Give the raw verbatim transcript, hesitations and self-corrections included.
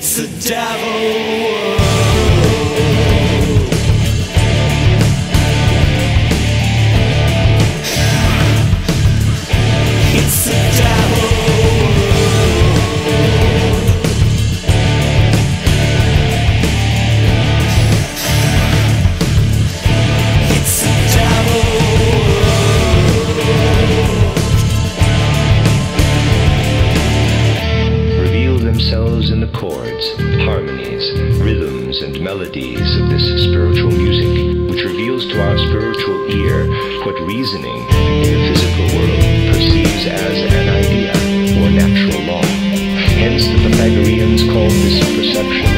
It's a devil world. It's a devil world. It's a devil world. Reveal themselves in the chords, harmonies, rhythms, and melodies of this spiritual music, which reveals to our spiritual ear what reasoning in the physical world perceives as an idea or natural law. Hence the Pythagoreans called this perception